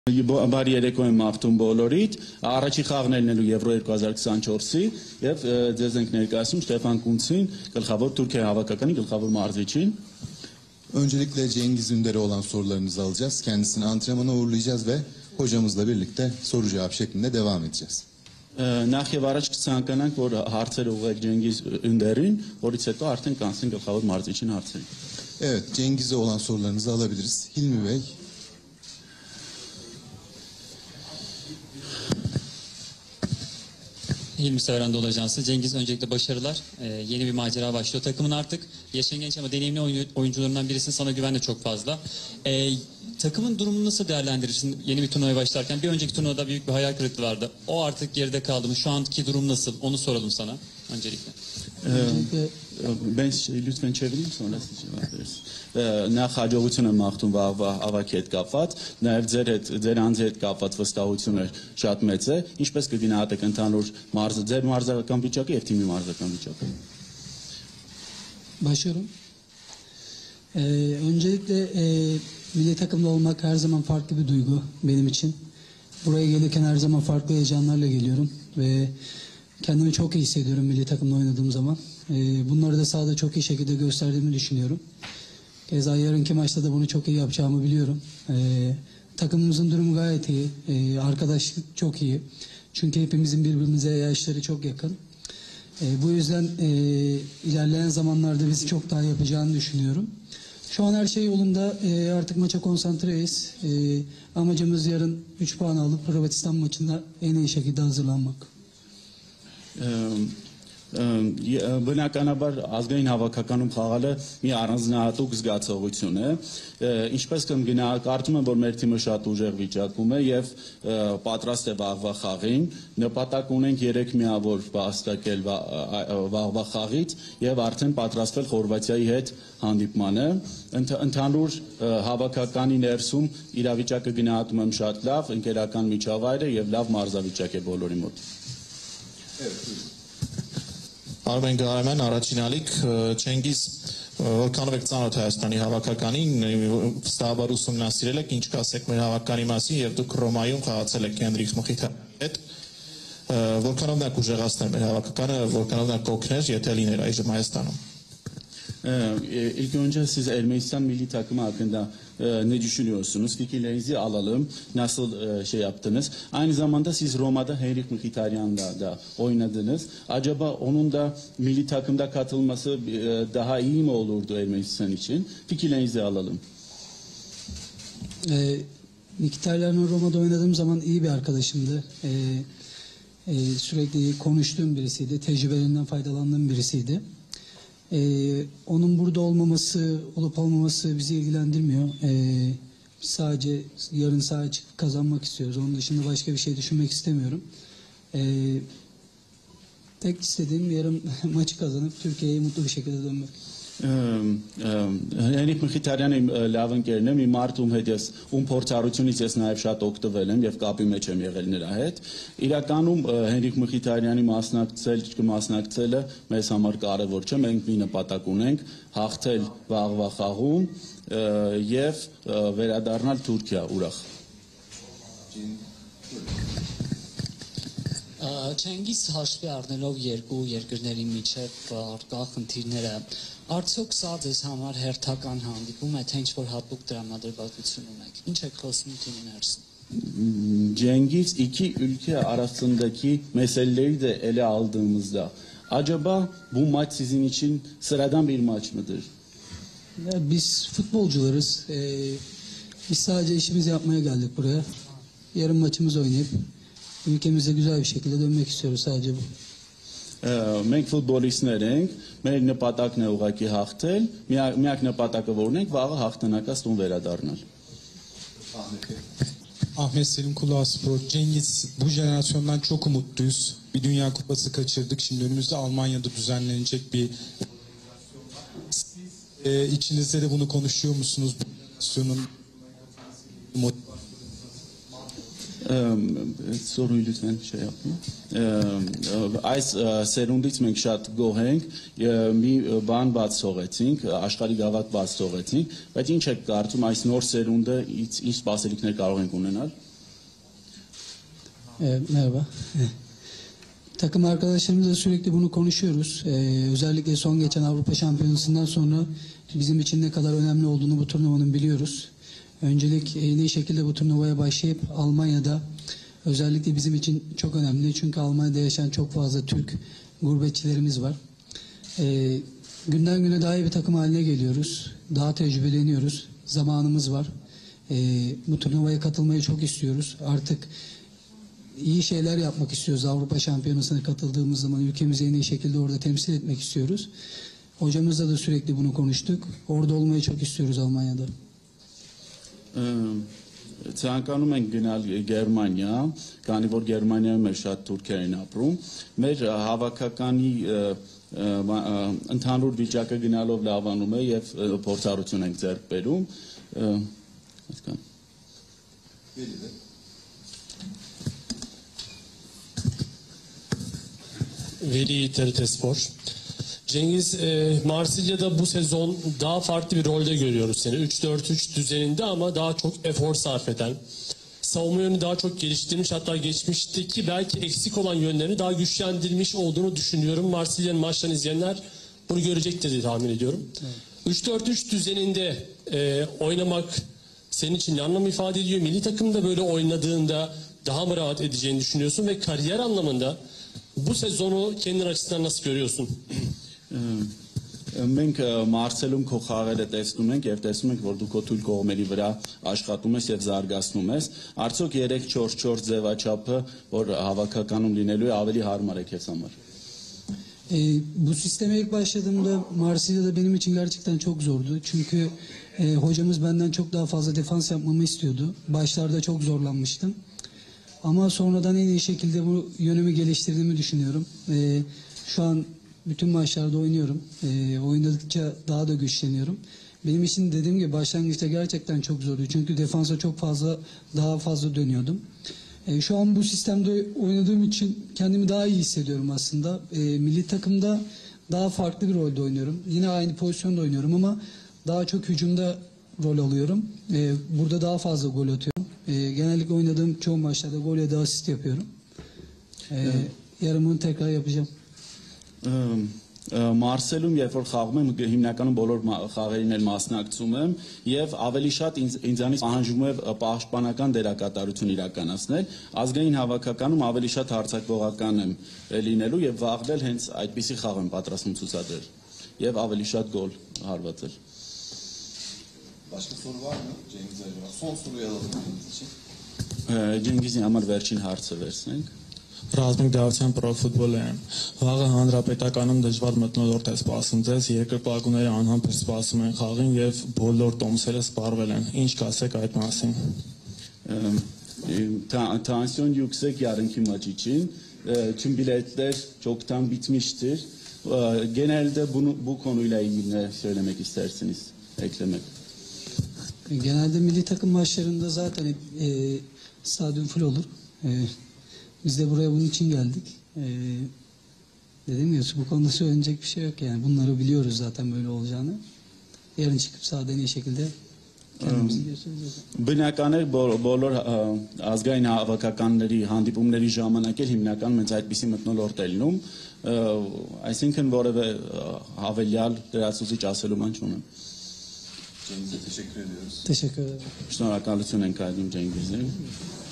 Բարի երեկո եմ մաղթում բոլորիդ, առաջի խաղն ելնելու Եվրո 2024-ի և ձեզ ենք ներկայացնում Ստեփան Կունցին, գլխավոր Türkiye հավաքականի գլխավոր մարզիչին. Öncelikle Cengiz Ünder'e olan sorularınızı alacağız. Kendisini antrenmana uğurlayacağız ve hocamızla birlikte soru cevap şeklinde devam edeceğiz. Նախ եւ առաջ կցանկանանք, որ հարցերը ուղղեք Cengiz Ünder'ին, որից հետո արդեն կանցնենք գլխավոր մարզիչին հարցերին. Evet, Cengiz'e olan sorularınızı alabiliriz. Hilmi Bey. Hilmi Söyren Dolu Ajansı. Cengiz, öncelikle başarılar. Yeni bir macera başlıyor. Takımın artık yaşın genç ama deneyimli oyuncularından birisin. Sana güven de çok fazla. Takımın durumunu nasıl değerlendirirsin? Yeni bir turnuvaya başlarken bir önceki turnuvada büyük bir hayal kırıklığı vardı. O artık geride kaldı mı? Şu anki durum nasıl? Onu soralım sana öncelikle. Ben lütfen çevireyim sonra siz cevap verirsiniz. Նախ հաջողություն եմ մաղթում ավակի հետ կապված, նաև ձեր անձի հետ կապված վստահությունը շատ մեծ է, ինչպես կգնահատեք ընդհանուր ձեր մարզական վիճակը եւ թիմի մարզական վիճակը. Başlıyorum. Öncelikle milli takımda olmak her zaman farklı bir duygu benim için. Buraya gelirken her zaman farklı heyecanlarla geliyorum ve kendimi çok iyi hissediyorum milli takımda oynadığım zaman. Bunları da sahada çok iyi şekilde gösterdiğimi düşünüyorum. Keza yarınki maçta da bunu çok iyi yapacağımı biliyorum. Takımımızın durumu gayet iyi. Arkadaşlık çok iyi. Çünkü hepimizin birbirimize yaşları çok yakın. Bu yüzden ilerleyen zamanlarda bizi çok daha yapacağını düşünüyorum. Şu an her şey yolunda. Artık maça konsantreyiz. Amacımız yarın 3 puan alıp Hırvatistan maçında en iyi şekilde hazırlanmak. Բնականաբար ազգային հավաքականում խաղալը մի առանձնահատուկ զգացողություն է, ինչպես կարծում եմ, որ մեր թիմը շատ ուժեղ վիճակում է եւ պատրաստ է վաղվա խաղին, նպատակ ունենք 3 միավոր վաստակել վաղվա խաղից եւ արդեն պատրաստվել Խորվաթիայի հետ հանդիպմանը. Ընդհանուր հավաքականի ներսում իրավիճակը գնահատում եմ շատ լավ, ընկերական միջավայր է եւ լավ մարզավիճակ է բոլորի մոտ. Արմեն Գարամյան, առաջին ալիք, Չենգիզ, որքանով եք ծանոթ Հայաստանի հավաքականին, վստահաբար ուսումնասիրել եք, ինչ կասեք մեր հավաքականի մասին եւ դուք Ռոմայում խաղացել եք Հենրիք Մխիթարյանի հետ, որքանով նա կուժեղացներ մեր հավաքականը, որքանով նա կօգներ, եթե լիներ այժմ Հայաստանում. İlk önce siz Ermenistan milli takımı hakkında ne düşünüyorsunuz? Fikirlerinizi alalım. Nasıl şey yaptınız? Aynı zamanda siz Roma'da Henrik Mkhitaryan'da da oynadınız. Acaba onun da milli takımda katılması daha iyi mi olurdu Ermenistan için? Fikirlerinizi alalım. Mkhitaryan'la Roma'da oynadığım zaman iyi bir arkadaşımdı. Sürekli konuştuğum birisiydi. Tecrübelerinden faydalandığım birisiydi. Onun burada olmaması, olup olmaması bizi ilgilendirmiyor. Sadece yarın sahaya çıkıp kazanmak istiyoruz. Onun dışında başka bir şey düşünmek istemiyorum. Tek istediğim yarın maçı kazanıp Türkiye'ye mutlu bir şekilde dönmek. Հենրիկ Մխիթարյանը իմ լավ ընկերն է, մի մարդ ում հետ ես փորձառությունից ես նաև շատ օգտվել եմ եւ կապի մեջ եմ եղել նրա հետ։ Իրականում Հենրիկ Մխիթարյանի մասնակցելը մեզ համար կարեւոր չէ, մենք մի նպատակ ունենք՝ հաղթել վաղվա խաղում եւ վերադառնալ Թուրքիա ուրախ։ Չենգիզ, հաշվի առնելով երկու երկրների միջև առկա խնդիրները, արդյոք սա ձեզ համար հերթական հանդիպում է, թե ինչ-որ հատուկ տրամադրվածություն ունեք, ինչ եք խոսում թիմի ներսում? Cengiz iki ülke arasındaki meseleleri de ele aldığımızda acaba bu maç sizin için sıradan bir maç mıdır? Biz futbolcularız. Biz sadece işimizi yapmaya geldik buraya. Yarın maçımızı oynayıp ülkemize güzel bir şekilde dönmek istiyoruz, sadece bu. Մենք ֆուտբոլիստներ ենք, մեր նպատակն է ուղղակի հաղթել, միակ նպատակը որն ենք վաղը հաղթանակած տուն վերադառնալ. Ahmet Selim Kulaspor. Cengiz, bu jenerasyondan çok umutluyuz. Bir Dünya Kupası kaçırdık. Şimdi önümüzde Almanya'da düzenlenecek bir içinizde de bunu konuşuyor musunuz? Bu jenerasyonun Soruyu lütfen şey yapın. Այս սերունդից մենք շատ գոհ ենք, մի բան բաց թողեցինք, աշխարհի գավաթ բաց թողեցինք, բայց ինչ եք կարծում այս նոր սերունդը ինչ սպասելիքներ կարող ենք ունենալ? Evet, merhaba. Takım arkadaşlarımızla sürekli bunu konuşuyoruz. Özellikle son geçen Avrupa Şampiyonası'ndan sonra bizim için ne kadar önemli olduğunu bu turnuvanın biliyoruz. Öncelik en iyi şekilde bu turnuvaya başlayıp Almanya'da özellikle bizim için çok önemli. Çünkü Almanya'da yaşayan çok fazla Türk gurbetçilerimiz var. Günden güne daha iyi bir takım haline geliyoruz. Daha tecrübeleniyoruz. Zamanımız var. Bu turnuvaya katılmayı çok istiyoruz. Artık iyi şeyler yapmak istiyoruz. Avrupa Şampiyonası'na katıldığımız zaman ülkemizi en iyi şekilde orada temsil etmek istiyoruz. Hocamızla da sürekli bunu konuştuk. Orada olmayı çok istiyoruz Almanya'da. Ցանկանում ենք գնալ Գերմանիա, քանի որ Գերմանիայում է շատ թուրքեր են ապրում։ Մեր հավաքականի ընդհանուր վիճակը գնալով լավանում է եւ փորձառություն ենք ձեռք բերում։ Այսքան։ Veli TRT Spor. Cengiz, Marsilya'da bu sezon daha farklı bir rolde görüyoruz seni. 3-4-3 düzeninde ama daha çok efor sarf eden, savunma yönünü daha çok geliştirmiş, hatta geçmişteki belki eksik olan yönlerini daha güçlendirmiş olduğunu düşünüyorum. Marsilya'nın maçlarını izleyenler bunu görecektir diye tahmin ediyorum. Evet. 3-4-3 düzeninde oynamak senin için ne anlam ifade ediyor? Milli takımda böyle oynadığında daha mı rahat edeceğini düşünüyorsun ve kariyer anlamında bu sezonu kendin açısından nasıl görüyorsun? Մենք Մարսելում քո խաղերը տեսնում ենք եւ տեսնում ենք որ դու քո թույլ կողմերի վրա աշխատում ես եւ զարգացնում ես արդյոք 3-4-4 ձևաչափը որ հավաքականում լինելու է ավելի հարմար է քեզ համար Bu sisteme ilk başladığımda Marsilya'da benim için gerçekten çok zordu. Çünkü hocamız benden çok daha fazla defans yapmamı istiyordu. Başlarda çok zorlanmıştım. Ama sonradan en iyi şekilde bu yönümü geliştirdiğimi düşünüyorum. Şu an bütün maçlarda oynuyorum. Oynadıkça daha da güçleniyorum. Benim için dediğim gibi başlangıçta gerçekten çok zordu. Çünkü defansa daha fazla dönüyordum. Şu an bu sistemde oynadığım için kendimi daha iyi hissediyorum aslında. Milli takımda daha farklı bir rolde oynuyorum. Yine aynı pozisyonda oynuyorum ama daha çok hücumda rol alıyorum. Burada daha fazla gol atıyorum. Genellikle oynadığım çoğu maçlarda gol ya da asist yapıyorum. Yarın bunu tekrar yapacağım. Մարսելում երբ որ խաղում եմ հիմնականում բոլոր խաղերին էլ մասնակցում եմ եւ ավելի շատ ինձանից պահանջում է պաշտպանական դերակատարություն իրականացնել ազգային հավաքականում ավելի շատ հարձակվողական եմ լինելու եւ վաղվել հենց այդպիսի խաղ եմ պատրաստում ցուցադրել եւ ավելի շատ գոլ հարվածել Başka soru var mı Cengiz acaba? Son soruyu alalım Cengiz için. Ջենգիզի համար վերջին հարցը վերցնենք Ռազմիկ Դավթյան պրոֆուտբոլ եմ։ Վաղը հանրապետականում դժվար մթնոլորտ է սպասում ձեզ, երկրպագուները անհամբեր սպասում են խաղին եւ բոլոր տոմսերը սպառվել են։ Ինչ կասեք այդ մասին։ Tansiyon yüksek yarınki maç için. Tüm biletler çoktan bitmiştir. Genelde bu konuyla ilgili ne söylemek istersiniz? Eklemek. Genelde milli takım maçlarında zaten hep stadyum full olur. Biz de buraya bunun için geldik. Dediğim gibi bu konuda söylenecek bir şey yok yani. Bunları biliyoruz zaten böyle olacağını. Yarın çıkıp sahada en iyi şekilde kendimizi göstereceğiz. Բնական է բոլոր ազգային հավաքականների հանդիպումների ժամանակ էլ հիմնականում հենց այդպիսի մթնոլորտ է լինում, այսինքն որևէ հավելյալ դրացուցիչ ասելու բան չունեմ։ Cengiz'e teşekkür ediyoruz. Teşekkür ederim. Շնորհակալություն ենք հայտնում Ջենգիզին։